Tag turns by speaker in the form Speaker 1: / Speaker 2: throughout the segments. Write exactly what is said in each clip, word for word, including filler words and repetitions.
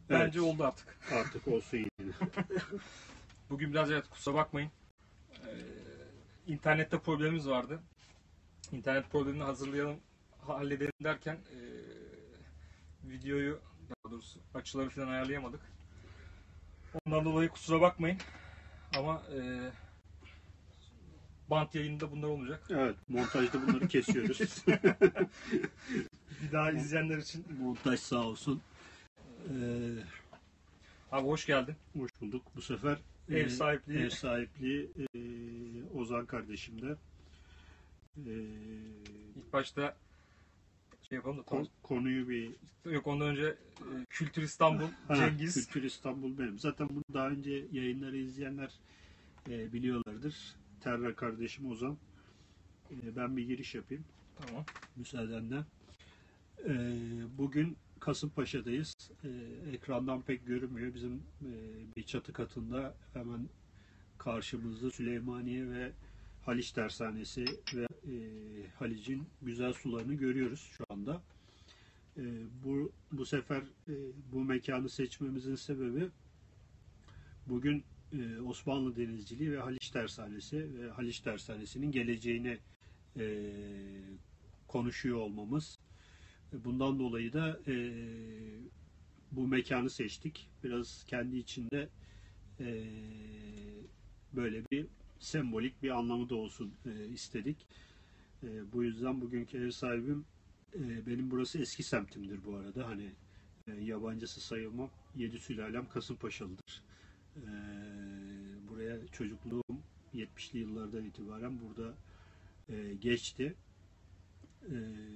Speaker 1: Bence oldu artık.
Speaker 2: Artık olsun yine.
Speaker 1: Bugün biraz evet kusura bakmayın. Ee, internette problemimiz vardı. İnternet problemini hazırlayalım, halledelim derken e, videoyu, daha doğrusu açıları falan ayarlayamadık. Ondan dolayı kusura bakmayın. Ama e, bant yayında bunlar olacak.
Speaker 2: Evet, montajda bunları kesiyoruz.
Speaker 1: Bir daha izleyenler için.
Speaker 2: Montaj sağ olsun. Ee,
Speaker 1: Abi hoş geldin.
Speaker 2: hoş bulduk. Bu sefer
Speaker 1: Ev
Speaker 2: e,
Speaker 1: sahipliği.
Speaker 2: ev sahipliği e, Ozan kardeşimde. E,
Speaker 1: İlk başta şey yapalım da
Speaker 2: kon, konuyu bir...
Speaker 1: Yok ondan önce e, Kültür İstanbul,
Speaker 2: Ha,
Speaker 1: Cengiz.
Speaker 2: Kültür İstanbul benim. Zaten bunu daha önce yayınları izleyenler e, biliyorlardır. Terra kardeşim Ozan. E, ben bir giriş yapayım.
Speaker 1: Tamam.
Speaker 2: Müsaadenle. E, bugün Kasımpaşa'dayız. E, ekrandan pek görünmüyor. Bizim e, bir çatı katında hemen karşımızda Süleymaniye ve Haliç Tersanesi ve e, Halic'in güzel sularını görüyoruz şu anda. E, bu bu sefer e, bu mekanı seçmemizin sebebi bugün e, Osmanlı Denizciliği ve Haliç Tersanesi ve Haliç Tersanesi'nin geleceğini e, konuşuyor olmamız. Bundan dolayı da e, bu mekanı seçtik. Biraz kendi içinde e, böyle bir sembolik bir anlamı da olsun e, istedik. E, bu yüzden bugünkü ev sahibim e, benim burası eski semtimdir bu arada. Hani e, yabancısı sayılmam. Yedi sülalem Kasımpaşalıdır. E, buraya çocukluğum yetmişli yıllardan itibaren burada e, geçti. E,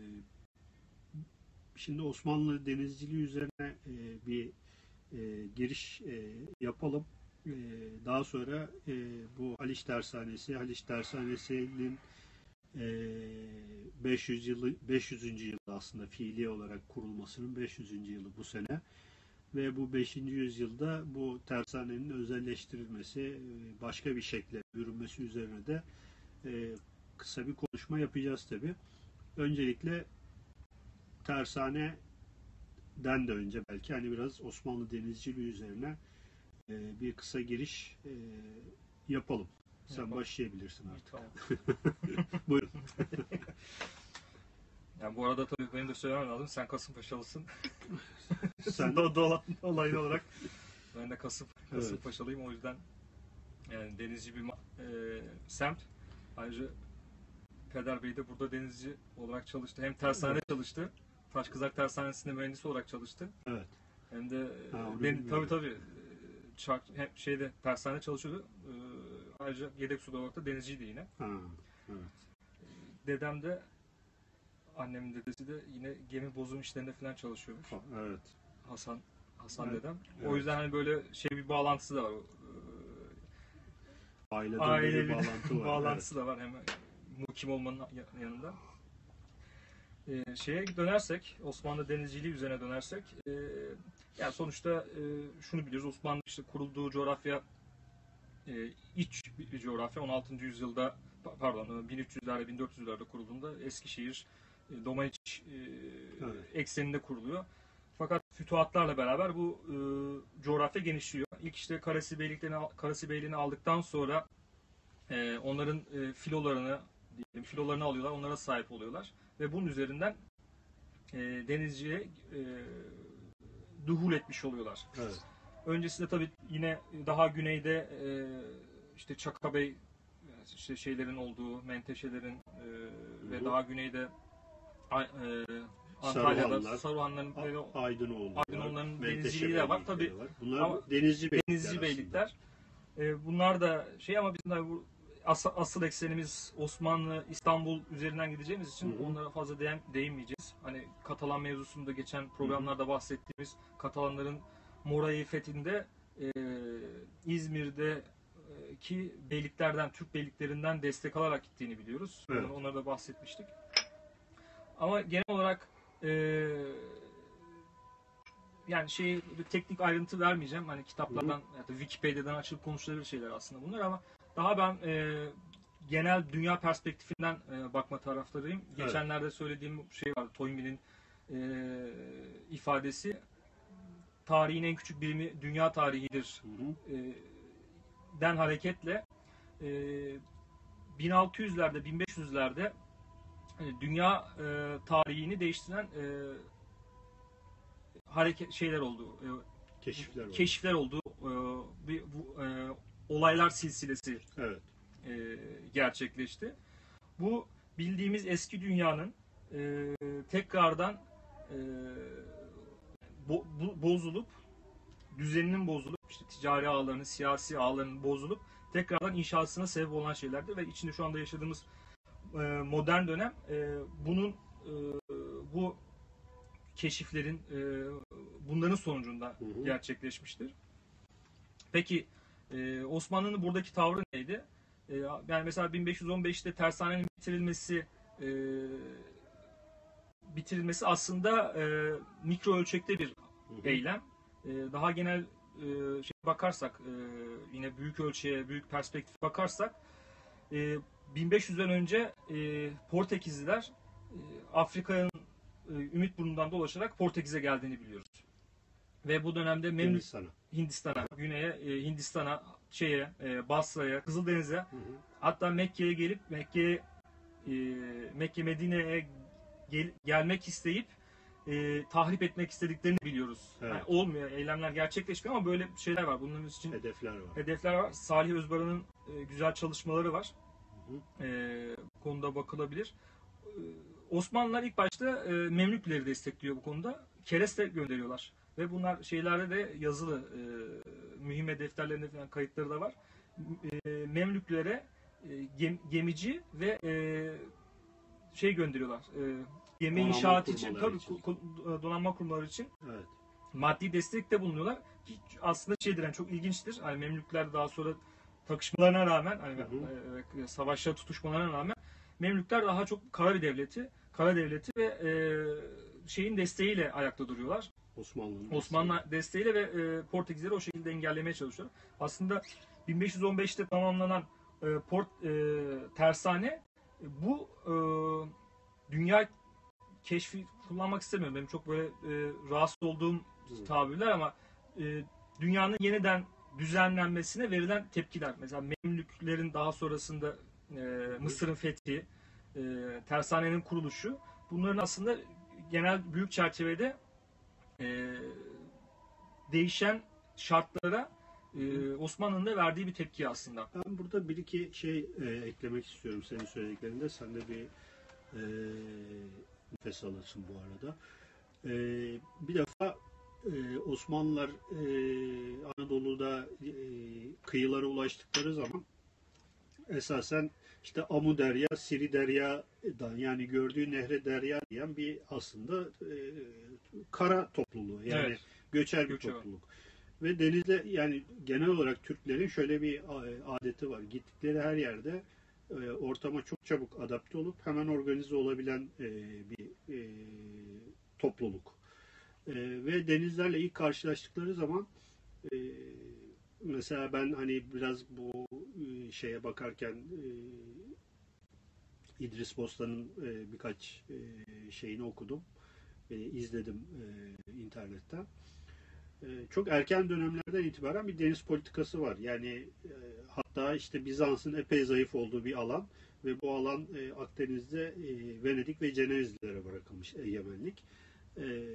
Speaker 2: Şimdi Osmanlı denizciliği üzerine e, bir e, giriş e, yapalım. E, daha sonra e, bu Haliç Tersanesi, Haliç Tersanesi'nin e, beş yüz yılı, beş yüzüncü yılı aslında fiili olarak kurulmasının beş yüzüncü yılı bu sene ve bu beşinci yüzyılda bu tersanenin özelleştirilmesi, e, başka bir şekle bürünmesi üzerine de e, kısa bir konuşma yapacağız tabii. Öncelikle tersaneden de önce belki hani biraz Osmanlı denizciliği üzerine e, bir kısa giriş e, yapalım. Sen
Speaker 1: Yapalım.
Speaker 2: Başlayabilirsin artık.
Speaker 1: Tamam.
Speaker 2: Buyurun.
Speaker 1: Yani bu arada tabii benim de söylemem lazım. Sen Kasımpaşalısın.
Speaker 2: Sen
Speaker 1: Do dolan olaylı olarak. Ben de Kasım Kasımpaşalıyım.
Speaker 2: Evet.
Speaker 1: O yüzden yani denizci bir e, semt. Ayrıca Peder Bey de burada denizci olarak çalıştı. Hem tersanede
Speaker 2: Evet.
Speaker 1: çalıştı. Taşkızak Tersanesi'nde mühendis olarak çalıştı.
Speaker 2: Evet.
Speaker 1: Hem de
Speaker 2: Ha,
Speaker 1: den, tabii tabii çark, hem şeyde tersane çalışıyordu. E, ayrıca yedek suda olarak da denizciydi yine.
Speaker 2: Ha, evet.
Speaker 1: Dedem de annemin dedesi de yine gemi bozum işlerinde falan çalışıyormuş.
Speaker 2: Ha, evet.
Speaker 1: Hasan Hasan
Speaker 2: Evet.
Speaker 1: dedem.
Speaker 2: Evet.
Speaker 1: O yüzden hani böyle şey bir bağlantısı da var.
Speaker 2: Aileden
Speaker 1: Ailevi
Speaker 2: bir bağlantı var.
Speaker 1: bağlantısı da var hemen mukim olmanın yanında. Ee, şeye dönersek, Osmanlı denizciliği üzerine dönersek, e, yani sonuçta e, şunu biliyoruz, Osmanlı işte kurulduğu coğrafya e, iç bir coğrafya. on altıncı yüzyılda, pardon bin üç yüzlerde bin dört yüzlerde kurulduğunda Eskişehir, e, Domaniç e,
Speaker 2: Evet.
Speaker 1: ekseninde kuruluyor. Fakat fütuhatlarla beraber bu e, coğrafya genişliyor. İlk işte Karasi Beyliklerini, Karasi Beyliğini aldıktan sonra e, onların e, filolarını diyelim, filolarını alıyorlar, onlara sahip oluyorlar ve bunun üzerinden e, denizciye e, duhul etmiş oluyorlar.
Speaker 2: Evet.
Speaker 1: Öncesinde tabii yine daha güneyde e, işte Çakabey işte şeylerin olduğu, menteşelerin e, ve daha güneyde e, Antalya'da Saruhanların
Speaker 2: A- Aydınoğulları
Speaker 1: Aydınoğulların
Speaker 2: var.
Speaker 1: denizciliği de var. Tabii
Speaker 2: var. Bunlar
Speaker 1: ama
Speaker 2: denizci beylikler.
Speaker 1: denizci beylikler. E, bunlar da şey ama bizim de bu as, asıl eksenimiz Osmanlı, İstanbul üzerinden gideceğimiz için
Speaker 2: Hı hı.
Speaker 1: onlara fazla değin, değinmeyeceğiz. Hani Katalan mevzusunda geçen programlarda bahsettiğimiz Katalanların Morayı fethinde e, İzmir'deki beyliklerden, Türk beyliklerinden destek alarak gittiğini biliyoruz.
Speaker 2: Evet.
Speaker 1: Onları da bahsetmiştik. Ama genel olarak e, yani şey teknik ayrıntı vermeyeceğim. Hani kitaplardan ya da Wikipedia'dan açılıp konuşulabilir şeyler aslında bunlar ama daha ben e, genel dünya perspektifinden e, bakma taraftarıyım.
Speaker 2: Evet.
Speaker 1: Geçenlerde söylediğim şey vardı. Toynbee'nin e, ifadesi tarihin en küçük birimi dünya tarihidir
Speaker 2: Hı hı.
Speaker 1: e, den hareketle e, bin altı yüzlerde bin beş yüzlerde e, dünya e, tarihini değiştiren e, hareket şeyler oldu. E,
Speaker 2: Keşifler var.
Speaker 1: keşifler oldu. E, bir bu, e, olaylar silsilesi
Speaker 2: Evet.
Speaker 1: e, gerçekleşti. Bu bildiğimiz eski dünyanın e, tekrardan e, bo, bu, bozulup düzeninin bozulup işte ticari ağlarının, siyasi ağlarının bozulup tekrardan inşasına sebep olan şeylerdir ve içinde şu anda yaşadığımız e, modern dönem e, bunun e, bu keşiflerin e, bunların sonucunda
Speaker 2: Hı hı.
Speaker 1: gerçekleşmiştir. Peki e, Osmanlı'nın buradaki tavrı neydi? E, yani mesela bin beş yüz on beşte tersanenin bitirilmesi e, bitirilmesi aslında e, mikro ölçekte bir
Speaker 2: Hı hı.
Speaker 1: eylem. E, daha genel e, şey bakarsak e, yine büyük ölçüye, büyük perspektif bakarsak e, bin beş yüzden önce e, Portekizliler e, Afrika'nın e, Ümitburnu'ndan dolaşarak Portekiz'e geldiğini biliyoruz. Ve bu dönemde Memlük
Speaker 2: Hindistan'a.
Speaker 1: Hindistan'a, güneye, e, Hindistan'a, şeye, e, Basra'ya, Kızıldeniz'e,
Speaker 2: Hı hı.
Speaker 1: hatta Mekke'ye gelip Mekke'ye e, Mekke Medine'ye gel- gelmek isteyip e, tahrip etmek istediklerini biliyoruz.
Speaker 2: Evet.
Speaker 1: Yani olmuyor, eylemler gerçekleşmiyor ama böyle şeyler var. Bunların için
Speaker 2: Hedefler var.
Speaker 1: hedefler var. Salih Özbaran'ın e, güzel çalışmaları var.
Speaker 2: Hı hı.
Speaker 1: E, bu konuda bakılabilir. E, Osmanlılar ilk başta e, Memlükleri destekliyor bu konuda. Kereste gönderiyorlar. Ve bunlar şeylerde de yazılı, e, mühim defterlerinde falan kayıtları da var. E, Memlüklere e, gem- gemici ve e, şey gönderiyorlar. E, gemi
Speaker 2: Donanma
Speaker 1: inşaat için,
Speaker 2: kurmaları
Speaker 1: tabii
Speaker 2: için.
Speaker 1: ku- ku- donanma kurumları için
Speaker 2: Evet.
Speaker 1: maddi destekte bulunuyorlar. Hiç aslında şeydir yani çok ilginçtir. Hani Memlükler daha sonra takışmalarına rağmen hani
Speaker 2: Hı hı.
Speaker 1: e, savaşa tutuşmalarına rağmen Memlükler daha çok kara bir devleti, kara devleti ve e, şeyin desteğiyle ayakta duruyorlar.
Speaker 2: Osmanlı'nın
Speaker 1: Osmanlı desteğiyle ve e, Portekizleri o şekilde engellemeye çalışıyor. Aslında bin beş yüz on beşte tamamlanan e, port e, tersane e, bu e, dünya keşfi kullanmak istemiyorum. Benim çok böyle e, rahatsız olduğum
Speaker 2: Hı.
Speaker 1: tabirler ama e, dünyanın yeniden düzenlenmesine verilen tepkiler. Mesela Memlüklerin daha sonrasında e, Mısır'ın fethi, e, tersanenin kuruluşu. Bunların aslında genel büyük çerçevede e, değişen şartlara e, Osmanlı'nın da verdiği bir tepki aslında.
Speaker 2: Ben burada bir iki şey e, eklemek istiyorum senin söylediklerinde. Sen de bir e, nefes alırsın bu arada. E, bir defa e, Osmanlılar e, Anadolu'da e, kıyılara ulaştıkları zaman esasen işte Amu Derya, Siri Derya'dan yani gördüğü nehre derya diyen bir aslında e, kara topluluğu yani
Speaker 1: Evet.
Speaker 2: göçer bir
Speaker 1: Göçe var.
Speaker 2: topluluk. Ve denizde yani genel olarak Türklerin şöyle bir adeti var. Gittikleri her yerde e, ortama çok çabuk adapte olup hemen organize olabilen e, bir e, topluluk. E, ve denizlerle ilk karşılaştıkları zaman e, mesela ben hani biraz bu e, şeye bakarken e, İdris Bostan'ın e, birkaç e, şeyini okudum. E, izledim e, internetten. E, çok erken dönemlerden itibaren bir deniz politikası var. Yani e, hatta işte Bizans'ın epey zayıf olduğu bir alan ve bu alan e, Akdeniz'de e, Venedik ve Cenevizlilere bırakılmış egemenlik. E,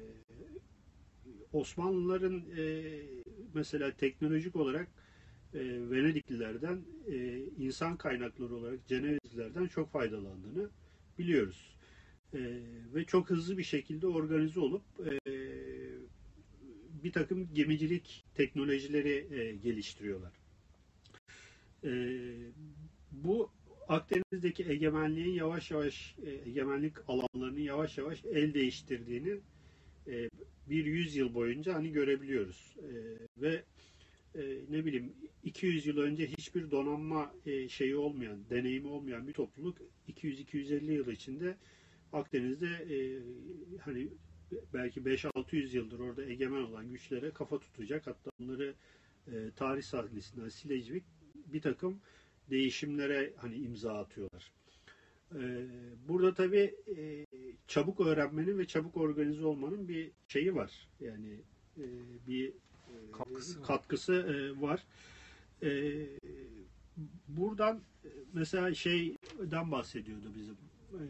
Speaker 2: Osmanlıların e, mesela teknolojik olarak e, Venediklilerden e, insan kaynakları olarak Cenevizlilerden çok faydalandığını biliyoruz. E, ve çok hızlı bir şekilde organize olup e, bir takım gemicilik teknolojileri e, geliştiriyorlar. E, bu Akdeniz'deki egemenliğin yavaş yavaş e, egemenlik alanlarının yavaş yavaş el değiştirdiğini e, bir yüzyıl boyunca hani görebiliyoruz. E, ve e, ne bileyim iki yüz yıl önce hiçbir donanma e, şeyi olmayan, deneyimi olmayan bir topluluk iki yüz iki yüz elli yıl içinde Akdeniz'de e, hani belki beş altı yüz yıldır orada egemen olan güçlere kafa tutacak. Hatta bunları e, tarih sahnesinden silecek bir takım değişimlere hani imza atıyorlar. E, burada tabii e, çabuk öğrenmenin ve çabuk organize olmanın bir şeyi var. Yani e, bir e,
Speaker 1: Katkısı var.
Speaker 2: katkısı e, var. E, buradan e, mesela şeyden bahsediyordu bizim. E,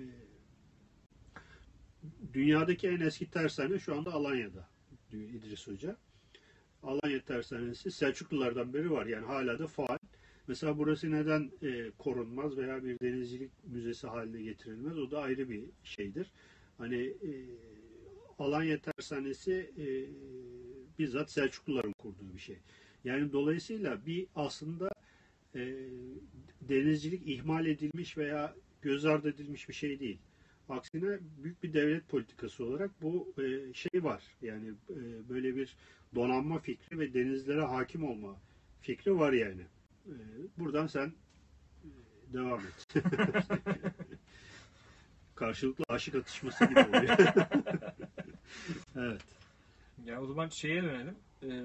Speaker 2: dünyadaki en eski tersane şu anda Alanya'da diyor İdris Hoca. Alanya Tersanesi Selçuklulardan beri var. Yani hala da faal. Mesela burası neden e, korunmaz veya bir denizcilik müzesi haline getirilmez? O da ayrı bir şeydir. Hani e, Alanya Tersanesi e, bizzat Selçukluların kurduğu bir şey. Yani dolayısıyla bir aslında e, denizcilik ihmal edilmiş veya göz ardı edilmiş bir şey değil. Aksine büyük bir devlet politikası olarak bu e, şey var. Yani e, böyle bir donanma fikri ve denizlere hakim olma fikri var yani. E, buradan sen e, devam et. Karşılıklı aşık atışması gibi oluyor. Evet.
Speaker 1: Yani o zaman şeye dönelim. Ee,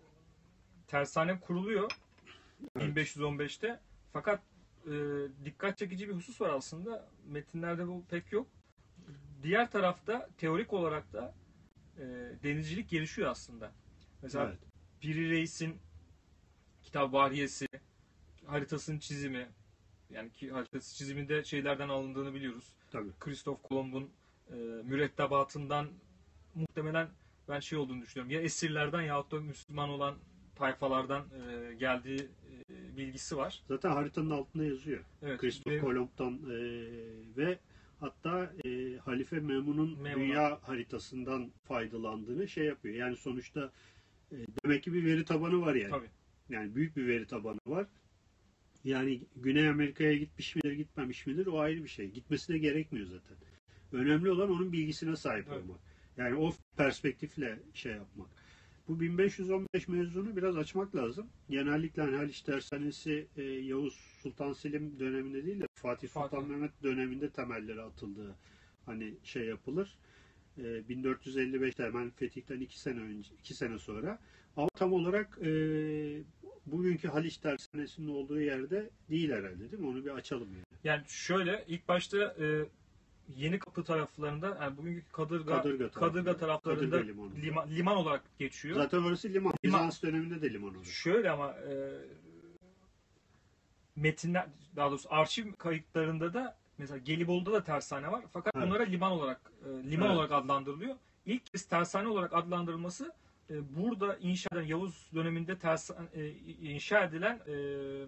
Speaker 1: tersane kuruluyor
Speaker 2: Evet.
Speaker 1: bin beş yüz on beşte. Fakat e, dikkat çekici bir husus var aslında. Metinlerde bu pek yok. Diğer tarafta teorik olarak da e, denizcilik gelişiyor aslında. Mesela
Speaker 2: Evet.
Speaker 1: Piri Reis'in kitap Vahriyesi, haritasının çizimi, yani ki haritası çiziminde şeylerden alındığını biliyoruz.
Speaker 2: Tabii.
Speaker 1: Kristof Kolomb'un e, mürettebatından muhtemelen ben şey olduğunu düşünüyorum. Ya esirlerden yahut da Müslüman olan tayfalardan e, geldiği e, bilgisi var.
Speaker 2: Zaten haritanın altında yazıyor.
Speaker 1: Evet.
Speaker 2: Kristof
Speaker 1: ve-
Speaker 2: Kolomb'dan e, ve hatta e, Halife Memun'un
Speaker 1: Memun'a.
Speaker 2: dünya haritasından faydalandığını şey yapıyor. Yani sonuçta e, demek ki bir veri tabanı var yani.
Speaker 1: Tabii.
Speaker 2: Yani büyük bir veri tabanı var. Yani Güney Amerika'ya gitmiş midir, gitmemiş midir o ayrı bir şey. Gitmesi de gerekmiyor zaten. Önemli olan onun bilgisine sahip
Speaker 1: Evet.
Speaker 2: olmak. Yani o perspektifle şey yapmak. Bu bin beş yüz on beş mevzunu biraz açmak lazım. Genellikle hani Haliç Tersanesi e, Yavuz Sultan Selim döneminde değil de Fatih Sultan
Speaker 1: Fatih.
Speaker 2: Mehmet döneminde temelleri atıldığı hani şey yapılır. E, bin dört yüz elli beşte hemen fetihten iki sene önce, iki sene sonra. Ama tam olarak e, bugünkü Haliç Tersanesi'nin olduğu yerde değil herhalde, değil mi? Onu bir açalım yani.
Speaker 1: Yani şöyle ilk başta e, Yeni Kapı taraflarında, yani bugünkü Kadırga
Speaker 2: Kadırga
Speaker 1: Kadırga,
Speaker 2: tarafında.
Speaker 1: taraflarında
Speaker 2: Kadırga limanında.
Speaker 1: liman, liman olarak geçiyor.
Speaker 2: Zaten orası liman.
Speaker 1: Liman-
Speaker 2: Bizans döneminde de liman olur.
Speaker 1: Şöyle ama e, metinler, daha doğrusu arşiv kayıtlarında da mesela Gelibolu'da da tersane var. Fakat
Speaker 2: Evet.
Speaker 1: bunlara liman olarak e, liman
Speaker 2: Evet.
Speaker 1: olarak adlandırılıyor. İlk kez tersane olarak adlandırılması e, burada inşa edilen Yavuz döneminde tersan, e, inşa edilen e,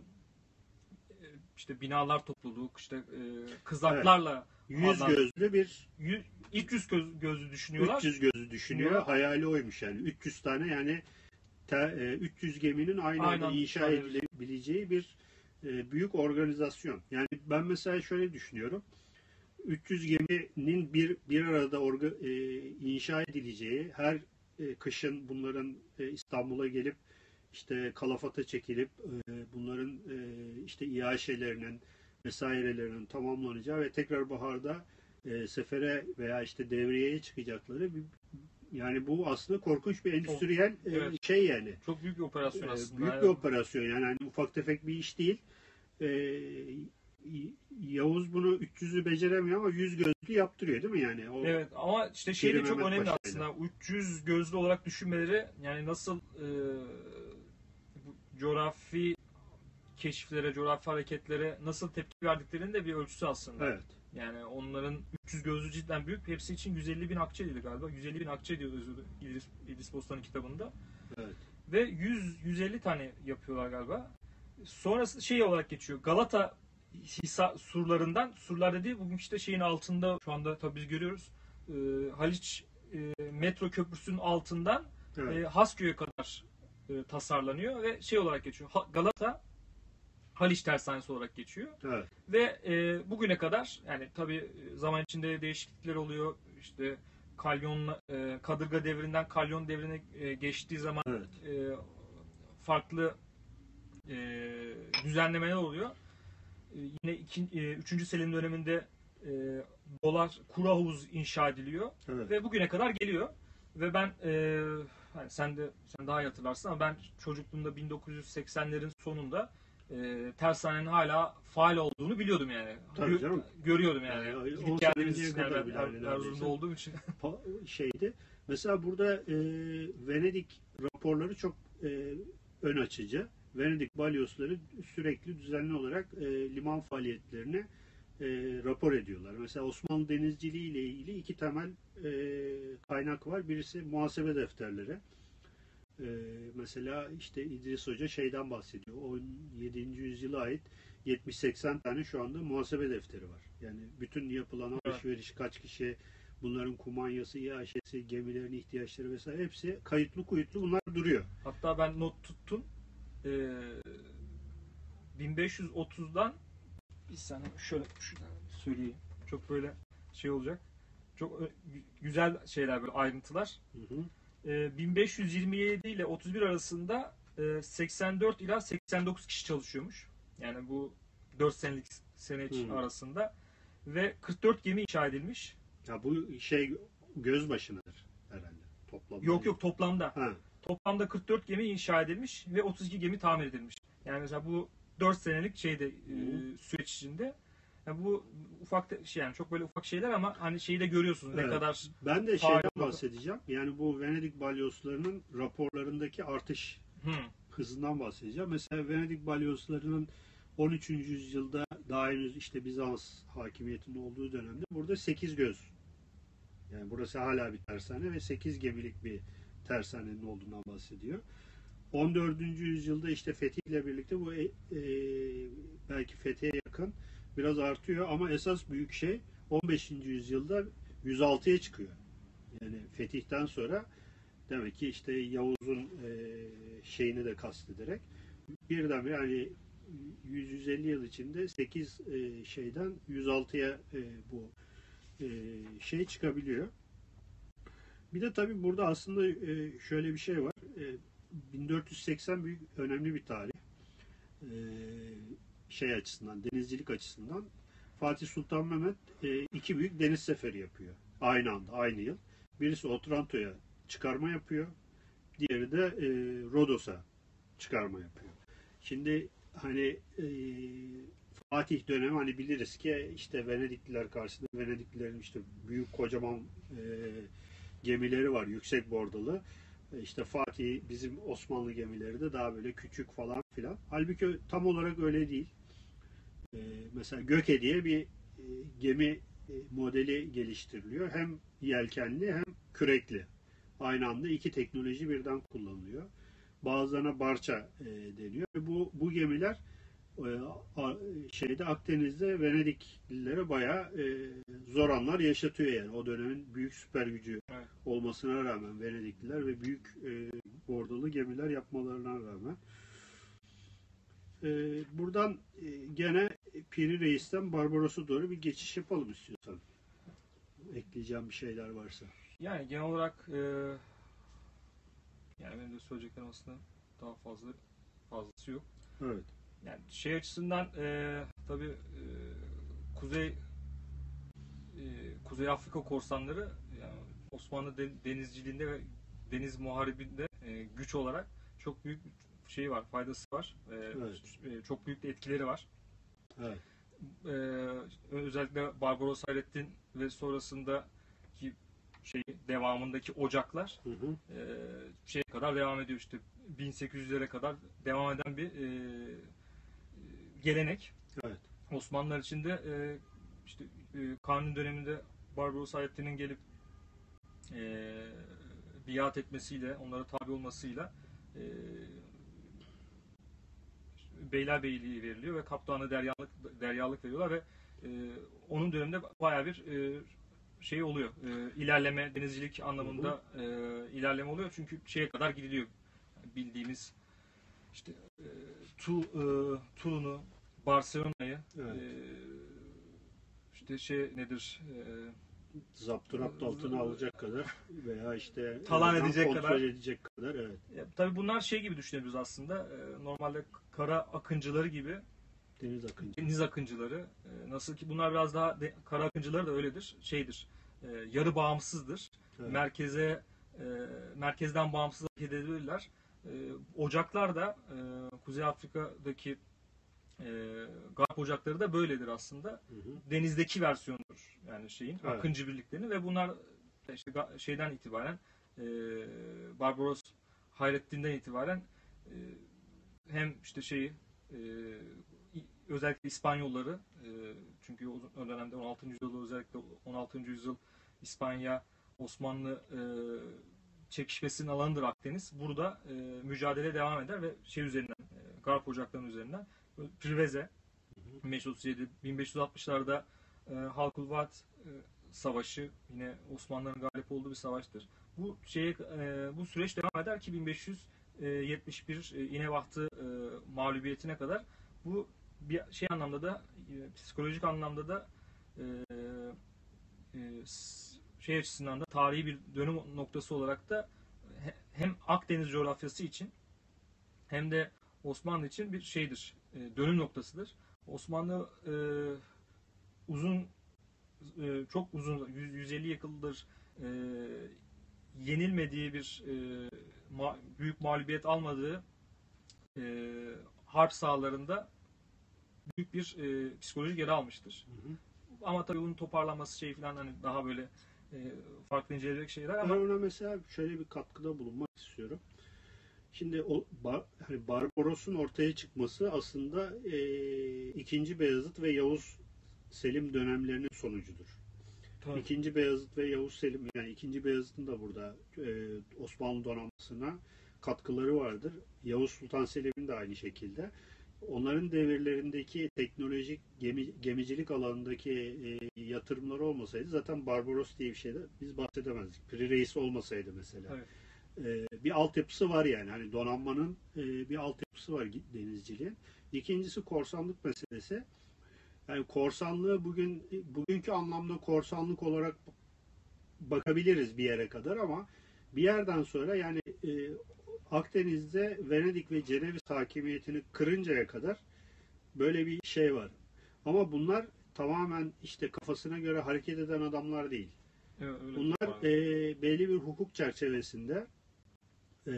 Speaker 1: e, işte binalar topluluğu, işte e, kızaklarla
Speaker 2: Yüz
Speaker 1: adlandır-
Speaker 2: gözlü bir
Speaker 1: yüz, ilk yüz göz, gözü düşünüyorlar.
Speaker 2: üç yüz gözü düşünüyor.
Speaker 1: Düşünüyorlar.
Speaker 2: Hayali oymuş yani. üç yüz tane yani te, e, üç yüz geminin aynı
Speaker 1: Aynen.
Speaker 2: anda inşa
Speaker 1: Aynen.
Speaker 2: edilebileceği bir e, büyük organizasyon. Yani ben mesela şöyle düşünüyorum. üç yüz geminin bir bir arada orga, e, inşa edileceği, her e, kışın bunların e, İstanbul'a gelip işte kalafata çekilip e, bunların e, işte iaşelerinin vesairelerinin tamamlanacağı ve tekrar baharda e, sefere veya işte devriyeye çıkacakları bir, yani bu aslında korkunç bir endüstriyel e,
Speaker 1: Evet.
Speaker 2: şey yani.
Speaker 1: Çok büyük bir operasyon
Speaker 2: E,
Speaker 1: aslında.
Speaker 2: büyük
Speaker 1: Yani
Speaker 2: bir operasyon yani hani ufak tefek bir iş değil. E, Yavuz bunu üç yüzü beceremiyor ama yüz gözlü yaptırıyor değil mi yani? O,
Speaker 1: Evet, ama işte şey de
Speaker 2: Piri
Speaker 1: çok
Speaker 2: Mehmet
Speaker 1: önemli
Speaker 2: Paşa'yla.
Speaker 1: aslında. üç yüz gözlü olarak düşünmeleri, yani nasıl e, bu coğrafi keşiflere, coğrafi hareketlere nasıl tepki verdiklerinin de bir ölçüsü aslında.
Speaker 2: Evet.
Speaker 1: Yani onların üç yüz gözlü cidden büyük. Hepsi için yüz elli bin akçe dedi galiba. yüz elli bin akçe diyor özür dilerim, İdris, İdris Bostan'ın kitabında.
Speaker 2: Evet.
Speaker 1: Ve yüz yüz elli tane yapıyorlar galiba. Sonrası şey olarak geçiyor. Galata Hisa surlarından, surlar dediği bugün işte şeyin altında şu anda tabii biz görüyoruz. Ee, Haliç e, metro köprüsünün altından
Speaker 2: Evet.
Speaker 1: e, Hasköy'e kadar e, tasarlanıyor ve şey olarak geçiyor. Ha- Galata Haliç Tersanesi olarak geçiyor.
Speaker 2: Evet.
Speaker 1: Ve e, bugüne kadar, yani tabii zaman içinde değişiklikler oluyor. İşte kalyon e, Kadırga devrinden kalyon devrine e, geçtiği zaman
Speaker 2: Evet.
Speaker 1: e, farklı e, düzenlemeler oluyor. E, yine iki, e, üçüncü Selim döneminde e, dolar kuru havuz inşa ediliyor
Speaker 2: Evet.
Speaker 1: ve bugüne kadar geliyor. Ve ben e, hani sen de sen daha iyi hatırlarsın ama ben çocukluğumda bin dokuz yüz seksenlerin sonunda e, tersanenin hala faal olduğunu biliyordum yani.
Speaker 2: Tabii
Speaker 1: Gö-
Speaker 2: canım.
Speaker 1: görüyordum yani.
Speaker 2: Yani on
Speaker 1: Gidip geldiğimiz
Speaker 2: seneye
Speaker 1: için
Speaker 2: kadar
Speaker 1: yani
Speaker 2: bile
Speaker 1: Er-
Speaker 2: öyle
Speaker 1: Erzurum'da
Speaker 2: neredeyse.
Speaker 1: olduğum için.
Speaker 2: Pa- şeydi. Mesela burada e, Venedik raporları çok e, ön açıcı. Venedik balyozları sürekli düzenli olarak e, liman faaliyetlerini e, rapor ediyorlar. Mesela Osmanlı denizciliği ile ilgili iki temel e, kaynak var. Birisi muhasebe defterleri. E, mesela işte İdris Hoca şeyden bahsediyor. on yedinci yüzyıla ait yetmiş seksen tane şu anda muhasebe defteri var. Yani bütün yapılan alışveriş, kaç kişi, bunların kumanyası, iaşesi, gemilerin ihtiyaçları vesaire hepsi kayıtlı kuyutlu bunlar duruyor.
Speaker 1: Hatta ben not tuttum. Ee, bin beş yüz otuzdan bir saniye şöyle şuradan söyleyeyim. Çok böyle şey olacak. Çok ö- güzel şeyler, böyle ayrıntılar.
Speaker 2: Hı hı.
Speaker 1: Ee, bin beş yüz yirmi yedi ile otuz bir arasında e, seksen dört ila seksen dokuz kişi çalışıyormuş. Yani bu dört senelik sene
Speaker 2: Hmm.
Speaker 1: arasında ve kırk dört gemi inşa edilmiş.
Speaker 2: Ya bu şey göz başınadır herhalde toplamda.
Speaker 1: Yok yok, toplamda.
Speaker 2: Ha.
Speaker 1: Toplamda kırk dört gemi inşa edilmiş ve otuz iki gemi tamir edilmiş. Yani mesela bu dört senelik şeyde e, süreç içinde. Yani bu ufak da- şey, yani çok böyle ufak şeyler ama hani şeyi de görüyorsunuz ne
Speaker 2: Evet.
Speaker 1: kadar
Speaker 2: Ben de
Speaker 1: Tarih
Speaker 2: şeyden
Speaker 1: olarak-
Speaker 2: bahsedeceğim. Yani bu Venedik balyozlarının raporlarındaki artış
Speaker 1: Hı,
Speaker 2: hızından bahsedeceğim. Mesela Venedik balyozlarının on üçüncü yüzyılda daha henüz işte Bizans hakimiyetinin olduğu dönemde burada sekiz göz. Yani burası hala bir tersane ve sekiz gemilik bir tersanenin olduğundan bahsediyor. on dördüncü yüzyılda işte fetihle birlikte bu e, e, belki fethiye yakın biraz artıyor ama esas büyük şey on beşinci yüzyılda yüz altıya çıkıyor. Yani fetihten sonra demek ki işte Yavuz'un e, şeyini de kastederek birdenbire hani yüz yüz elli yıl içinde sekiz e, şeyden yüz altıya e, bu e, şey çıkabiliyor. Bir de tabii burada aslında e, şöyle bir şey var. E, bin dört yüz seksen büyük önemli bir tarih. E, şey açısından, denizcilik açısından Fatih Sultan Mehmet e, iki büyük deniz seferi yapıyor. Aynı anda, aynı yıl. Birisi Otranto'ya çıkarma yapıyor. Diğeri de e, Rodos'a çıkarma yapıyor. Şimdi hani e, Fatih dönemi hani biliriz ki işte Venedikliler karşısında Venediklilerin işte büyük kocaman e, gemileri var, yüksek bordalı. E, İşte Fatih bizim Osmanlı gemileri de daha böyle küçük falan filan. Halbuki tam olarak öyle değil. E, mesela Göke diye bir e, gemi e, modeli geliştiriliyor. Hem yelkenli hem kürekli. Aynı anda iki teknoloji birden kullanılıyor. Bazılarına barça e, deniyor. Ve bu bu gemiler e, a, şeyde Akdeniz'de Venediklilere bayağı e, zor anlar yaşatıyor yani. O dönemin büyük süper gücü
Speaker 1: evet.
Speaker 2: olmasına rağmen Venedikliler ve büyük e, bordalı gemiler yapmalarına rağmen. E, buradan e, gene Piri Reis'ten Barbaros'a doğru bir geçiş yapalım istiyorsan. Ekleyeceğim bir şeyler varsa.
Speaker 1: Yani genel olarak e, yani benim de söyleyeceklerim aslında daha fazla fazlası yok.
Speaker 2: Evet.
Speaker 1: Yani şey açısından e, tabii e, Kuzey e, Kuzey Afrika korsanları yani Osmanlı de- denizciliğinde ve deniz muharibinde e, güç olarak çok büyük bir şey var, faydası var. E,
Speaker 2: Evet.
Speaker 1: e, çok büyük de etkileri var.
Speaker 2: Evet.
Speaker 1: E, özellikle Barbaros Hayrettin ve sonrasında ki şey devamındaki ocaklar
Speaker 2: Hı hı.
Speaker 1: e, şeye kadar devam ediyor, işte bin sekiz yüzlere kadar devam eden bir e, gelenek.
Speaker 2: Evet.
Speaker 1: Osmanlılar için de e, işte e, Kanuni döneminde Barbaros Hayrettin'in gelip e, biat etmesiyle, onlara tabi olmasıyla e, Beylerbeyliği veriliyor ve Kaptan'a deryalık deryalık veriyorlar ve e, onun döneminde bayağı bir e, şey oluyor. E, ilerleme, denizcilik anlamında e, ilerleme oluyor. Çünkü şeye kadar gidiliyor. Yani bildiğimiz işte e, Tu, e, Tulun'u, Barcelona'yı,
Speaker 2: Evet.
Speaker 1: e, işte şey nedir? E,
Speaker 2: Zapturapt altına alacak kadar veya işte
Speaker 1: Talan
Speaker 2: oradan
Speaker 1: edecek
Speaker 2: kontrol
Speaker 1: kadar.
Speaker 2: edecek kadar evet.
Speaker 1: ya, tabii bunlar şey gibi düşünebiliriz aslında. E, normalde kara akıncıları gibi,
Speaker 2: Deniz akıncı.
Speaker 1: deniz akıncıları. E, nasıl ki bunlar biraz daha de, kara akıncıları da öyledir. Şeydir. E, yarı bağımsızdır.
Speaker 2: Evet.
Speaker 1: Merkeze e, merkezden bağımsız hareket edebilirler. E, ocaklar da e, Kuzey Afrika'daki e, garp ocakları da böyledir aslında.
Speaker 2: Hı hı.
Speaker 1: Denizdeki versiyonudur yani şeyin
Speaker 2: Evet.
Speaker 1: akıncı birliklerinin ve bunlar işte ga- şeyden itibaren e, Barbaros Hayrettin'den itibaren e, hem işte şeyi e, özellikle İspanyolları e, çünkü o dönemde on altıncı yüzyılda özellikle on altıncı yüzyıl İspanya Osmanlı e, çekişmesinin alanıdır Akdeniz. Burada e, mücadele devam eder ve şey üzerinden e, Garp ocaklarının üzerinden Priveze bin beş yüz otuz yedi bin beş yüz altmışlarda e, Halkulvat e, Savaşı yine Osmanlıların galip olduğu bir savaştır. Bu şeye e, bu süreç devam eder ki bin beş yüz yetmiş bir e, İnevahtı e, mağlubiyetine kadar bu bir şey anlamda da e, psikolojik anlamda da e, e, şey açısından da tarihi bir dönüm noktası olarak da hem Akdeniz coğrafyası için hem de Osmanlı için bir şeydir, e, dönüm noktasıdır. Osmanlı e, uzun e, çok uzun yüz yüz elli yıldır e, yenilmediği bir e, ma, büyük mağlubiyet almadığı e, harp sahalarında büyük bir e, psikolojik yara almıştır. Hı hı. Ama tabii bunun toparlanması şey falan hani daha böyle e, farklı inceleyecek şeyler ama
Speaker 2: ben ona mesela şöyle bir katkıda bulunmak istiyorum. Şimdi o bar, hani Barbaros'un ortaya çıkması aslında e, ikinci Beyazıt ve Yavuz Selim dönemlerinin sonucudur. Tabii. İkinci Beyazıt ve Yavuz Selim, yani ikinci Beyazıt'ın da burada e, Osmanlı donanmasına katkıları vardır. Yavuz Sultan Selim'in de aynı şekilde. Onların devirlerindeki teknolojik gemi, gemicilik alanındaki e, yatırımları olmasaydı zaten Barbaros diye bir şeyde biz bahsedemezdik. Piri Reis olmasaydı mesela. Evet. E, bir altyapısı var yani. Hani donanmanın e, bir altyapısı var denizciliğin. İkincisi korsanlık meselesi. Yani korsanlığı bugün bugünkü anlamda korsanlık olarak bakabiliriz bir yere kadar ama bir yerden sonra yani e, Akdeniz'de Venedik ve Ceneviz hakimiyetini kırıncaya kadar böyle bir şey var. Ama bunlar tamamen işte kafasına göre hareket eden adamlar değil.
Speaker 1: Evet,
Speaker 2: bunlar e, belli bir hukuk çerçevesinde e,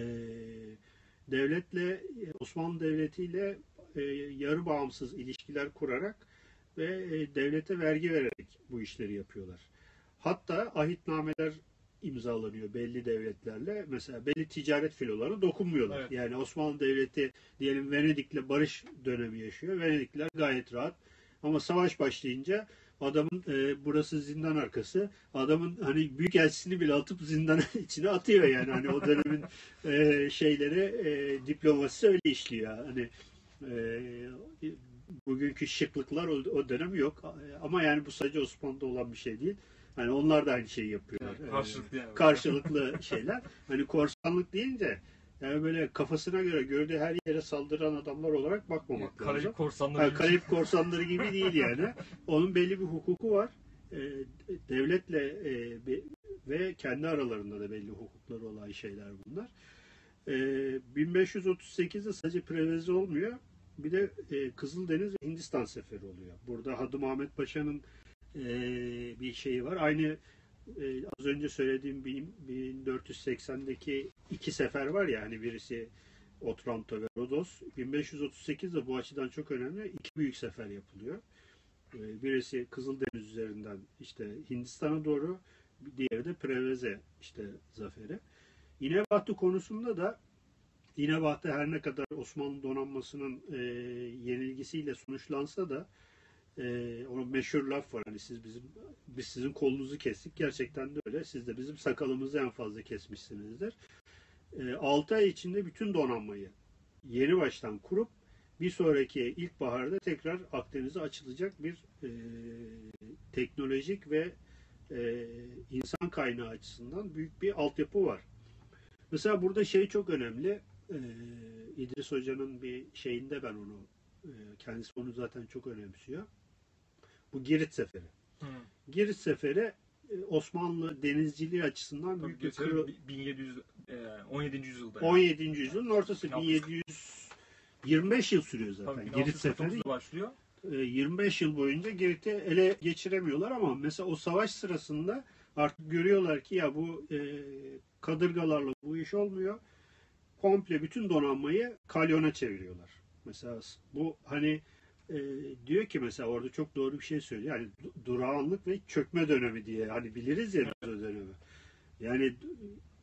Speaker 2: devletle Osmanlı Devleti ile e, yarı bağımsız ilişkiler kurarak ve e, devlete vergi vererek bu işleri yapıyorlar. Hatta ahitnameler imzalanıyor belli devletlerle. Mesela belli ticaret filolarına dokunmuyorlar. Evet. Yani Osmanlı Devleti diyelim Venedik'le barış dönemi yaşıyor. Venedikliler gayet rahat. Ama savaş başlayınca adamın e, burası zindan arkası. Adamın hani büyükelçisini bile atıp zindan içine atıyor yani. Hani o dönemin e, şeyleri e, diplomasisi öyle işliyor. Hani e, bugünkü şıklıklar o, o dönem yok. Ama yani bu sadece Osmanlı'da olan bir şey değil. Hani onlar da aynı şeyi yapıyorlar.
Speaker 1: Yani karşılıklı, yani.
Speaker 2: Karşılıklı şeyler. Hani korsanlık deyince yani böyle kafasına göre gördüğü her yere saldıran adamlar olarak bakmamak
Speaker 1: Karayip
Speaker 2: lazım.
Speaker 1: korsanları
Speaker 2: yani, Karayip korsanları gibi değil yani. Onun belli bir hukuku var. Devletle ve kendi aralarında da belli hukukları olan şeyler bunlar. bin beş yüz otuz sekizde sadece Preveze olmuyor. Bir de Kızıldeniz ve Hindistan seferi oluyor. Burada Hadım Ahmet Paşa'nın Ee, bir şeyi var. Aynı e, az önce söylediğim bin dört yüz seksendeki iki sefer var ya hani birisi Otranto ve Rodos. bin beş yüz otuz sekizde bu açıdan çok önemli. İki büyük sefer yapılıyor. Ee, birisi Kızıldeniz üzerinden işte Hindistan'a doğru, diğeri de Preveze işte zaferi. İnebahtı konusunda da İnebahtı her ne kadar Osmanlı donanmasının e, yenilgisiyle sonuçlansa da Ee, onun meşhur laf var hani siz bizim biz sizin kolunuzu kestik, gerçekten de öyle, siz de bizim sakalımızı en fazla kesmişsinizdir. Ee, altı ay içinde bütün donanmayı yeni baştan kurup bir sonraki ilkbaharda tekrar Akdeniz'e açılacak bir e, teknolojik ve e, insan kaynağı açısından büyük bir altyapı var. Mesela burada şey çok önemli. e, İdris Hoca'nın bir şeyinde ben onu e, kendisi onu zaten çok önemsiyor. Bu Girit Seferi. Hı. Girit Seferi Osmanlı denizciliği açısından
Speaker 1: Tabii
Speaker 2: büyük bir kırıl...
Speaker 1: bin yedi yüz, on yedinci yüzyılda.
Speaker 2: on yedinci yüzyılın ortası. bin yedi yüz yirmi beş yıl sürüyor zaten. Tabii, Girit Seferi
Speaker 1: başlıyor.
Speaker 2: yirmi beş yıl boyunca Girit'i ele geçiremiyorlar ama mesela o savaş sırasında artık görüyorlar ki ya bu e, kadırgalarla bu iş olmuyor. Komple bütün donanmayı kalyona çeviriyorlar. Mesela bu hani E, diyor ki mesela orada çok doğru bir şey söylüyor. Yani durağanlık ve çökme dönemi diye hani biliriz ya biz o dönemi. Yani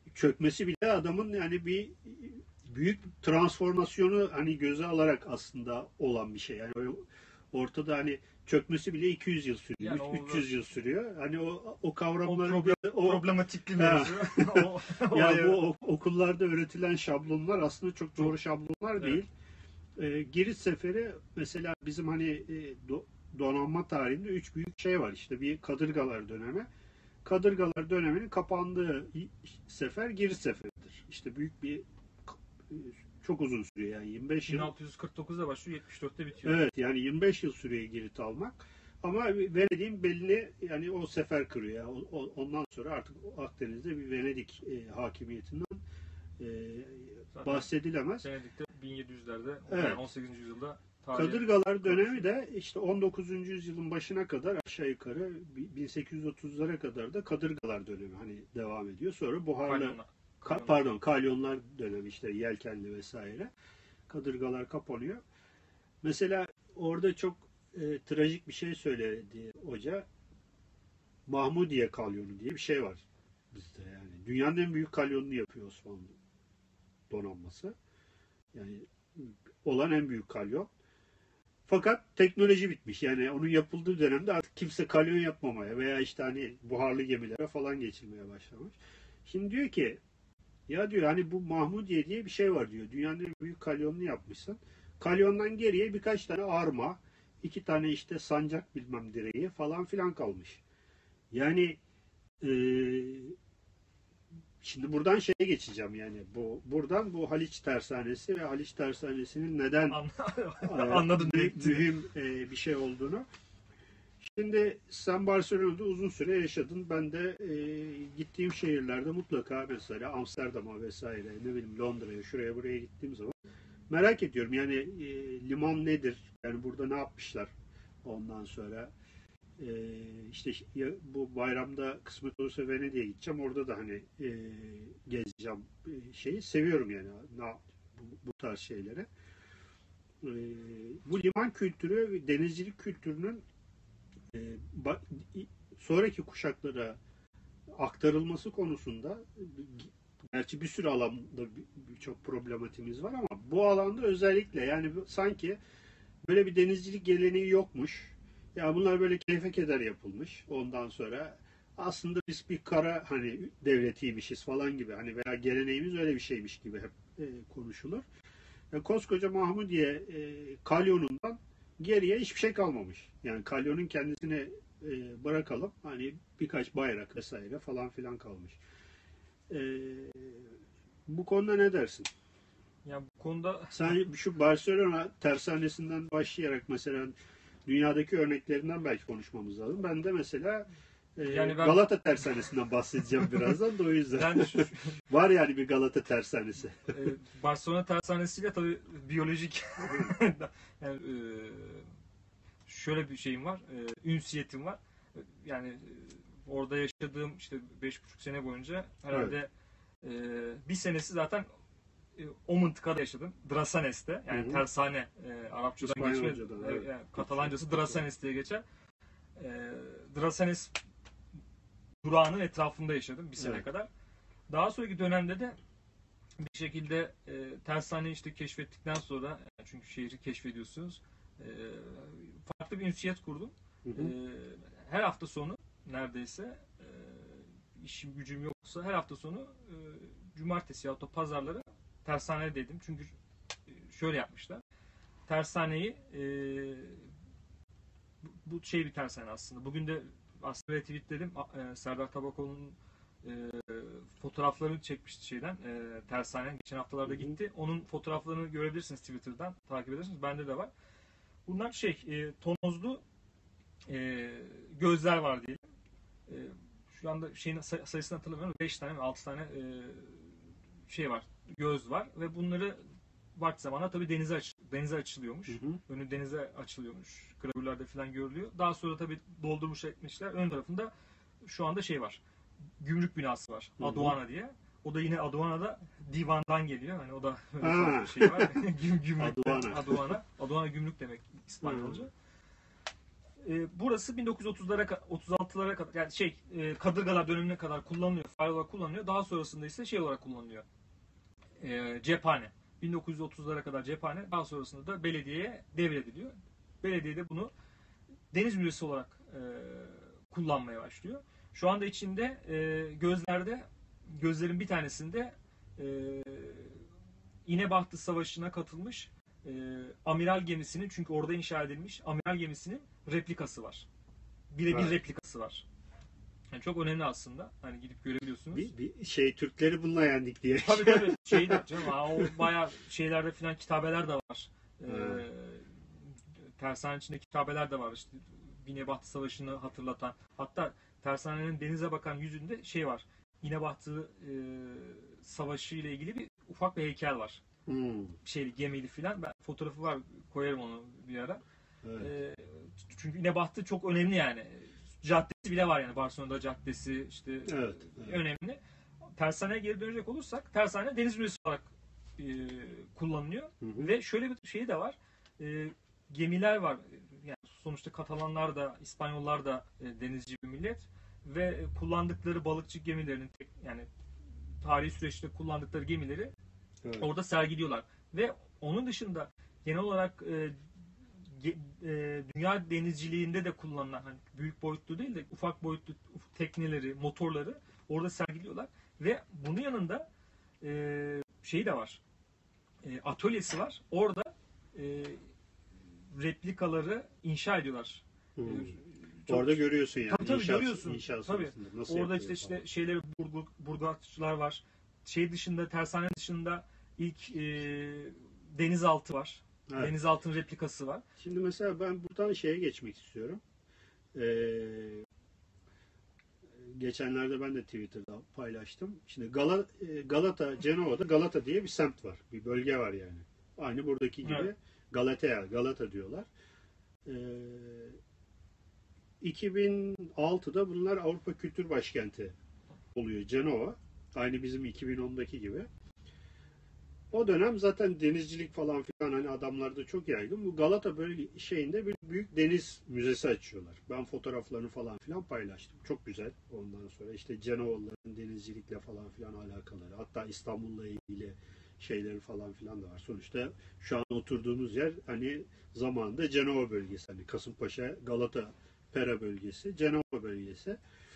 Speaker 2: çökmesi bile adamın yani bir büyük transformasyonu hani göze alarak aslında olan bir şey. Yani ortada hani çökmesi bile iki yüz yıl sürüyor.
Speaker 1: Yani
Speaker 2: üç yüz yıl sürüyor. Hani o o
Speaker 1: o,
Speaker 2: kavramları
Speaker 1: problem,
Speaker 2: o,
Speaker 1: problematikli
Speaker 2: Ha.
Speaker 1: mevzu. O-
Speaker 2: ya
Speaker 1: oraya-
Speaker 2: bu okullarda öğretilen şablonlar aslında çok doğru
Speaker 1: Çok.
Speaker 2: şablonlar
Speaker 1: Evet.
Speaker 2: değil. E, Girit Seferi mesela bizim hani e, do, donanma tarihinde üç büyük şey var. İşte bir Kadırgalar dönemi. Kadırgalar döneminin kapandığı sefer Girit Seferi'dir. İşte büyük bir e, çok uzun sürüyor yani yirmi beş yıl.
Speaker 1: bin altı yüz kırk dokuzda başlıyor, yetmiş dörtte bitiyor.
Speaker 2: Evet yani yirmi beş yıl sürüyor Girit almak. Ama Venedik'in belli yani o sefer kırıyor. Yani o- o- ondan sonra artık Akdeniz'de bir Venedik e, hakimiyetinden e,
Speaker 1: Zaten
Speaker 2: bahsedilemez.
Speaker 1: Venedik'te bin yedi yüzlerde,
Speaker 2: Evet.
Speaker 1: yani on sekizinci yüzyılda tarihe-
Speaker 2: Kadırgalar dönemi de işte on dokuzuncu yüzyılın başına kadar aşağı yukarı bin sekiz yüz otuzlara kadar da Kadırgalar dönemi hani devam ediyor. Sonra buharlı
Speaker 1: Kalyonlar.
Speaker 2: Ka- pardon kalyonlar dönemi işte yelkenli vesaire. Kadırgalar kapanıyor. Mesela orada çok e, trajik bir şey söyledi hoca. Mahmudiye kalyonu diye bir şey var bizde yani. Dünyanın en büyük kalyonunu yapıyor Osmanlı donanması. Yani olan en büyük kalyon. Fakat teknoloji bitmiş. Yani onun yapıldığı dönemde artık kimse kalyon yapmamaya veya işte hani buharlı gemilere falan geçilmeye başlamış. Şimdi diyor ki ya diyor hani bu Mahmudiye diye bir şey var diyor. Dünyanın en büyük kalyonunu yapmışsın. Kalyondan geriye birkaç tane arma, iki tane işte sancak bilmem direği falan filan kalmış. Yani eee, şimdi buradan şeye geçeceğim yani bu buradan bu Haliç Tersanesi ve Haliç Tersanesi'nin neden
Speaker 1: An-
Speaker 2: e,
Speaker 1: Anladım
Speaker 2: büyük,
Speaker 1: direkt.
Speaker 2: mühim e, bir şey olduğunu. Şimdi sen Barcelona'da uzun süre yaşadın. Ben de e, gittiğim şehirlerde mutlaka mesela Amsterdam'a vesaire ne bileyim Londra'ya şuraya buraya gittiğim zaman merak ediyorum. Yani e, liman nedir? Yani burada ne yapmışlar? Ondan sonra e, işte ya, bu bayramda kısmet olursa Venedik'e gideceğim. Orada da hani e, gezeceğim e, şeyi seviyorum yani na, bu, bu tarz şeyleri. E, bu liman kültürü ve denizcilik kültürünün e, ba- sonraki kuşaklara aktarılması konusunda gerçi bir sürü alanda birçok problematimiz var ama bu alanda özellikle yani sanki böyle bir denizcilik geleneği yokmuş. Ya bunlar böyle keyfe keder yapılmış. Ondan sonra aslında biz bir kara hani devletiymişiz falan gibi hani veya geleneğimiz öyle bir şeymiş gibi hep e, konuşulur. Ya koskoca Mahmudiye e, kalyonundan geriye hiçbir şey kalmamış. Yani kalyonun kendisini e, bırakalım. Hani birkaç bayrak vesaire falan filan kalmış. E, bu konuda ne dersin?
Speaker 1: Ya bu konuda
Speaker 2: Sen şu Barcelona tersanesinden başlayarak mesela dünyadaki örneklerinden belki konuşmamız lazım. Ben de mesela e,
Speaker 1: Yani ben-
Speaker 2: Galata tersanesinden bahsedeceğim birazdan da o yüzden.
Speaker 1: yani şu-
Speaker 2: Var yani bir Galata tersanesi.
Speaker 1: e, Barcelona tersanesiyle tabii biyolojik yani, e, şöyle bir şeyim var, e, ünsiyetim var. E, Yani e, orada yaşadığım işte beş buçuk sene boyunca herhalde e, bir senesi zaten e, o mıntıkada yaşadım. Drasanes'te. Yani
Speaker 2: Hı hı.
Speaker 1: tersane e, Arapçadan geçme.
Speaker 2: İspanyolcadan,
Speaker 1: e,
Speaker 2: evet.
Speaker 1: yani Katalancası Drasanes diye geçer. E, Drasanes durağının etrafında yaşadım bir sene
Speaker 2: Evet.
Speaker 1: kadar. Daha sonraki dönemde de bir şekilde e, tersaneyi işte keşfettikten sonra yani çünkü şehri keşfediyorsunuz. E, farklı bir ünsiyet kurdum.
Speaker 2: Hı hı.
Speaker 1: E, her hafta sonu neredeyse e, işim gücüm yoksa her hafta sonu e, cumartesi ya da pazarları tersanedeydim. Çünkü e, şöyle yapmışlar. Tersaneyi e, bu- bu şey bir tersane aslında. Bugün de aslında retweetledim. A- e, Serdar Tabakoğlu'nun e, fotoğraflarını çekmişti şeyden e, tersane. Geçen haftalarda
Speaker 2: Hı hı.
Speaker 1: gitti. Onun fotoğraflarını görebilirsiniz Twitter'dan. Takip edersiniz. Bende de var. Bunlar şey e, tonozlu e, gözler var diyelim. E, şu anda şeyin say- sayısını hatırlamıyorum. beş tane mi altı tane e, şey var. Göz var ve bunları vakti zamanla tabii denize aç denize açılıyormuş.
Speaker 2: Hı hı.
Speaker 1: Önü denize açılıyormuş. Gravürlerde falan görülüyor. Daha sonra tabii doldurmuş etmişler. Ön tarafında şu anda şey var. Gümrük binası var.
Speaker 2: Hı hı.
Speaker 1: Aduana diye. O da yine Aduana'da divandan geliyor. Hani o da öyle
Speaker 2: Ha.
Speaker 1: farklı bir şey var. Güm- Gümrükten
Speaker 2: Aduana.
Speaker 1: Aduana. Aduana gümrük demek İspanyolca. E, burası bin dokuz yüz otuzlara ka- otuz altılara kadar yani şey e, kadırgalar dönemine kadar kullanılıyor. Fare olarak kullanılıyor. Daha sonrasında ise şey olarak kullanılıyor. E, cephane. bin dokuz yüz otuzlara kadar cephane. Daha sonrasında da belediyeye devrediliyor. Belediye de bunu deniz müzesi olarak e, kullanmaya başlıyor. Şu anda içinde e, gözlerde gözlerin bir tanesinde e, İnebahtı Savaşı'na katılmış e, amiral gemisinin, çünkü orada inşa edilmiş amiral gemisinin replikası var. Birebir
Speaker 2: Evet.
Speaker 1: replikası var. Yani çok önemli aslında. Hani gidip görebiliyorsunuz.
Speaker 2: Bir, bir şey Türkleri bununla yendik diye.
Speaker 1: Tabii tabii. Şey de canım, ha, o bayağı şeylerde filan kitabeler de var. Ee,
Speaker 2: Evet.
Speaker 1: Tersanenin içinde kitabeler de var. İşte İnebahtı Savaşı'nı hatırlatan. Hatta tersanenin denize bakan yüzünde şey var. İnebahtı e, Savaşı ile ilgili bir ufak bir heykel var.
Speaker 2: Hmm.
Speaker 1: Şeyli, gemili filan. Ben fotoğrafı var, koyarım onu bir ara.
Speaker 2: Evet.
Speaker 1: Ee, çünkü İnebahtı çok önemli yani. Caddesi bile var yani. Barcelona'da caddesi işte
Speaker 2: Evet, evet.
Speaker 1: önemli. Tersane'ye geri dönecek olursak, tersane deniz müzesi olarak e, kullanılıyor.
Speaker 2: Hı hı.
Speaker 1: Ve şöyle bir şey de var. E, gemiler var. Yani sonuçta Katalanlar da, İspanyollar da e, denizci bir millet ve kullandıkları balıkçı gemilerinin tek, yani tarihi süreçte kullandıkları gemileri
Speaker 2: Evet.
Speaker 1: orada sergiliyorlar. Ve onun dışında genel olarak e, ge- e, dünya denizciliğinde de kullanılan, hani büyük boyutlu değil de ufak boyutlu tekneleri, motorları orada sergiliyorlar. Ve bunun yanında e, şeyi de var. E, atölyesi var. Orada e, replikaları inşa ediyorlar.
Speaker 2: Hmm.
Speaker 1: E, çok-
Speaker 2: Orada görüyorsun yani.
Speaker 1: Tabii tabii,
Speaker 2: inşa,
Speaker 1: görüyorsun.
Speaker 2: inşa
Speaker 1: Tabii.
Speaker 2: sırasında nasıl
Speaker 1: Orada
Speaker 2: yapılıyor
Speaker 1: işte işte
Speaker 2: falan.
Speaker 1: şeyleri burgu, burgazçılar var. Şey dışında, tersane dışında ilk e, denizaltı var.
Speaker 2: Evet.
Speaker 1: Denizaltının replikası var.
Speaker 2: Şimdi mesela ben buradan şeye geçmek istiyorum. Ee, geçenlerde ben de Twitter'da paylaştım. Şimdi Gala, e, Galata, Cenova'da Galata diye bir semt var. Bir bölge var yani. Aynı buradaki gibi.
Speaker 1: Evet.
Speaker 2: Galatea, Galata diyorlar. Ee, iki bin altıda bunlar Avrupa Kültür Başkenti oluyor Cenova. Aynı bizim iki bin ondaki gibi. O dönem zaten denizcilik falan filan hani adamlarda çok yaygın. Bu Galata bölge şeyinde bir büyük deniz müzesi açıyorlar. Ben fotoğraflarını falan filan paylaştım. Çok güzel. Ondan sonra işte Cenovalıların denizcilikle falan filan alakaları. Hatta İstanbul'la ilgili şeyleri falan filan da var. Sonuçta şu an oturduğumuz yer hani zamanında Cenova bölgesi. Hani Kasımpaşa, Galata, Pera bölgesi, Cenova bölgesi.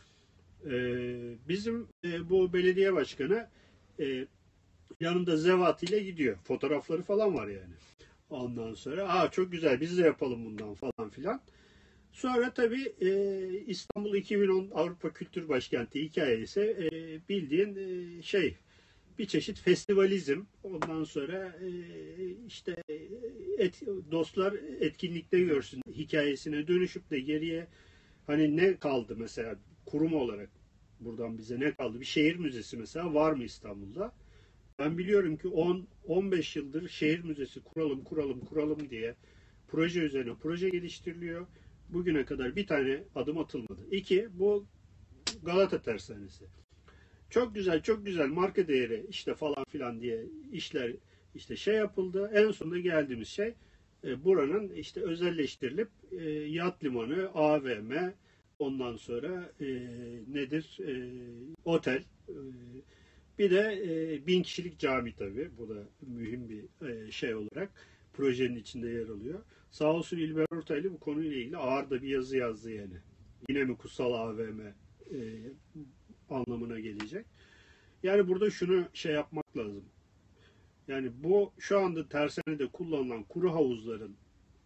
Speaker 2: Ee, bizim e, bu belediye başkanı e, yanında zevat ile gidiyor. Fotoğrafları falan var yani. Ondan sonra aa çok güzel biz de yapalım bundan falan filan. Sonra tabii e, İstanbul iki bin on Avrupa Kültür Başkenti hikayesi e, bildiğin e, şey bir çeşit festivalizm. Ondan sonra e, işte et, dostlar etkinlikte görsün hikayesine dönüşüp de geriye hani ne kaldı mesela kurum olarak buradan bize ne kaldı? Bir şehir müzesi mesela var mı İstanbul'da? Ben biliyorum ki on on beş yıldır şehir müzesi kuralım kuralım kuralım diye proje üzerine proje geliştiriliyor. Bugüne kadar bir tane adım atılmadı. İki, bu Galata Tersanesi. Çok güzel çok güzel marka değeri işte falan filan diye işler işte şey yapıldı. En sonunda geldiğimiz şey e, buranın işte özelleştirilip e, yat limanı, A V M, ondan sonra e, nedir? E, otel, e, bir de e, bin kişilik cami tabii. Bu da mühim bir e, şey olarak projenin içinde yer alıyor. Sağ olsun İlber Ortaylı bu konuyla ilgili ağır da bir yazı yazdı yani. Yine mi kutsal A V M e, anlamına gelecek. Yani burada şunu şey yapmak lazım. Yani bu şu anda tersanede kullanılan kuru havuzların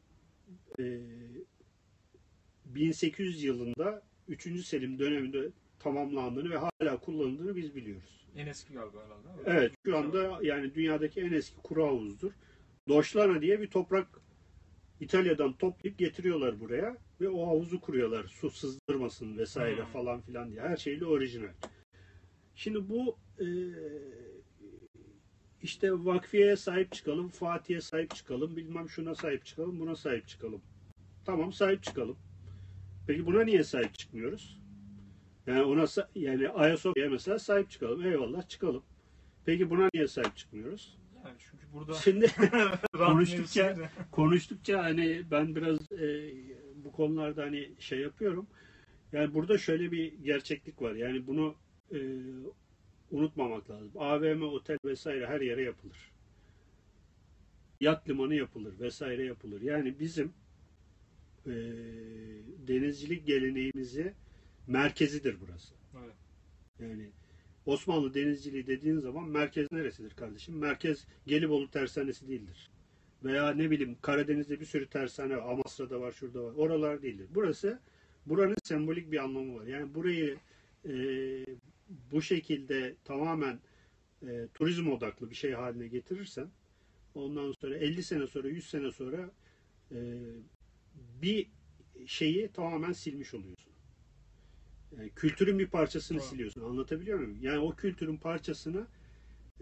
Speaker 2: e, bin sekiz yüz yılında üçüncü Selim döneminde tamamlandığını ve hala kullanıldığını biz biliyoruz.
Speaker 1: En eski galiba herhalde.
Speaker 2: Evet, şu anda yani dünyadaki en eski kuru havuzdur. Doşlana diye bir toprak İtalya'dan toplayıp getiriyorlar buraya ve o havuzu kuruyorlar. Su sızdırmasın vesaire
Speaker 1: Hmm.
Speaker 2: falan filan diye. Her şeyle orijinal. Şimdi bu e, işte vakfiyeye sahip çıkalım, Fatih'e sahip çıkalım, bilmem şuna sahip çıkalım, buna sahip çıkalım. Tamam sahip çıkalım. Peki buna niye sahip çıkmıyoruz? Yani ona yani Ayasofya'ya mesela sahip çıkalım. Eyvallah çıkalım. Peki buna niye sahip çıkmıyoruz?
Speaker 1: Yani çünkü burada
Speaker 2: Şimdi
Speaker 1: rant
Speaker 2: konuştukça
Speaker 1: mevzusu-
Speaker 2: konuştukça hani ben biraz e, bu konularda hani şey yapıyorum. Yani burada şöyle bir gerçeklik var. Yani bunu e, unutmamak lazım. A V M, otel vesaire her yere yapılır. Yat limanı yapılır vesaire yapılır. Yani bizim e, denizcilik geleneğimizi merkezidir burası.
Speaker 1: Evet.
Speaker 2: Yani Osmanlı denizciliği dediğin zaman merkez neresidir kardeşim? Merkez Gelibolu tersanesi değildir. Veya ne bileyim Karadeniz'de bir sürü tersane var. Amasra'da var, şurada var. Oralar değildir. Burası, buranın sembolik bir anlamı var. Yani burayı e, bu şekilde tamamen e, turizm odaklı bir şey haline getirirsen ondan sonra elli sene sonra, yüz sene sonra e, bir şeyi tamamen silmiş oluyorsun. Yani kültürün bir parçasını
Speaker 1: Doğru.
Speaker 2: siliyorsun. Anlatabiliyor muyum? Yani o kültürün parçasını e,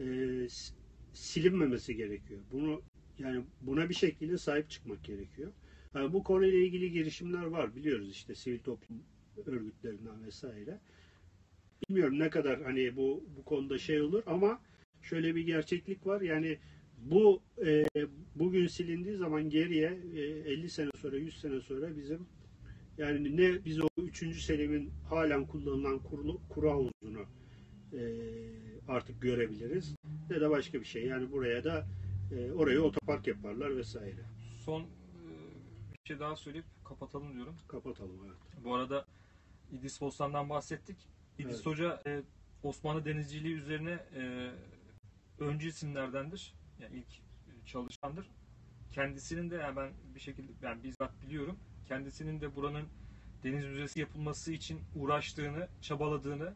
Speaker 2: silinmemesi gerekiyor. Bunu yani buna bir şekilde sahip çıkmak gerekiyor. Yani bu konuyla ilgili girişimler var, biliyoruz işte sivil toplum örgütlerinden vesaire. Bilmiyorum ne kadar hani bu bu konuda şey olur ama şöyle bir gerçeklik var. Yani bu e, bugün silindiği zaman geriye e, elli sene sonra, yüz sene sonra bizim yani ne biz o üçüncü Selim'in halen kullanılan kuru, kuru havuzunu e, artık görebiliriz ne de başka bir şey. Yani buraya da e, oraya otopark yaparlar vesaire.
Speaker 1: Son e, bir şey daha söyleyip kapatalım diyorum.
Speaker 2: Kapatalım, evet.
Speaker 1: Bu arada İdris Bostan'dan bahsettik. İdris
Speaker 2: Evet.
Speaker 1: Hoca e, Osmanlı denizciliği üzerine e, öncü isimlerdendir. Yani ilk e, çalışandır. Kendisinin de yani ben bir şekilde ben bizzat biliyorum. Kendisinin de buranın deniz müzesi yapılması için uğraştığını, çabaladığını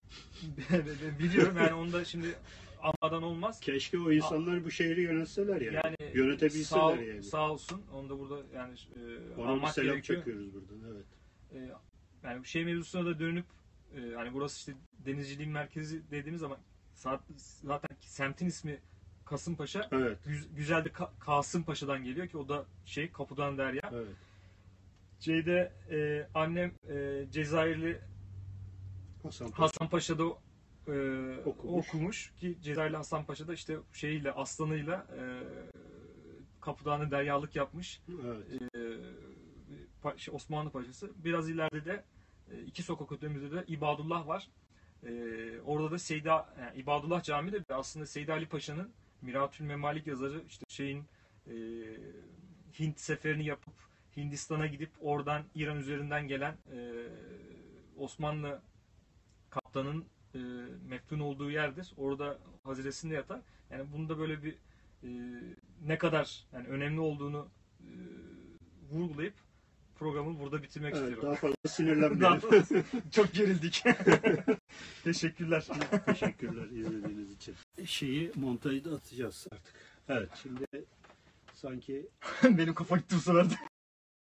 Speaker 1: biliyorum. Yani onu da şimdi anmadan olmaz.
Speaker 2: Keşke o insanlar bu şehri yönetseler yani.
Speaker 1: Yani
Speaker 2: Yönetebilseler
Speaker 1: sağ,
Speaker 2: yani.
Speaker 1: sağ olsun. Onu da burada yani e,
Speaker 2: Ona bir
Speaker 1: almak
Speaker 2: selam
Speaker 1: gerekiyor.
Speaker 2: çakıyoruz buradan, evet.
Speaker 1: E, yani şey mevzusuna da dönüp e, hani burası işte denizciliğin merkezi dediğimiz zaman zaten semtin ismi Kasımpaşa.
Speaker 2: Evet.
Speaker 1: Güz, güzel de Ka- Kasımpaşa'dan geliyor ki o da şey Kapıdan Derya.
Speaker 2: Evet.
Speaker 1: Şeyde e, annem e, Cezayirli
Speaker 2: Hasan Paşa.
Speaker 1: Hasan Paşa'da e,
Speaker 2: Okumuş.
Speaker 1: okumuş ki Cezayirli Hasan Paşa'da işte şeyiyle aslanıyla e, Kapıdan Deryalık yapmış.
Speaker 2: Evet.
Speaker 1: E, pa- şey, Osmanlı Paşası. Biraz ileride de e, iki sokak ötemizde de İbadullah var. E, orada da Seyda yani İbadullah Camii de aslında Seydi Ali Paşa'nın Miratül Memalik yazarı işte şeyin e, Hint seferini yapıp Hindistan'a gidip oradan İran üzerinden gelen e, Osmanlı kaptanın e, meftun olduğu yerdir. Orada haziresinde yatar. Yani bunu da böyle bir e, ne kadar yani önemli olduğunu e, vurgulayıp programı burada bitirmek
Speaker 2: Evet,
Speaker 1: istiyorum.
Speaker 2: daha fazla sinirlenmeyelim.
Speaker 1: Daha fazla- Çok gerildik. Teşekkürler.
Speaker 2: Teşekkürler izlediğiniz için. Şeyi montajda atacağız artık. Evet, şimdi sanki
Speaker 1: Benim kafa gitti bu sefer de.